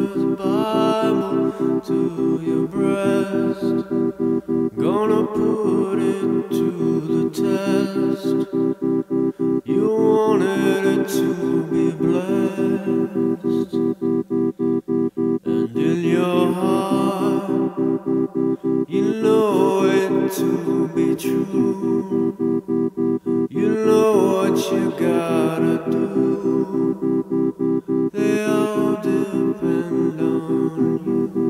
his Bible to your breast. Gonna put it to the test. You wanted it to be blessed, and in your heart you know it to be true. You know what you gotta do. They all depend on you.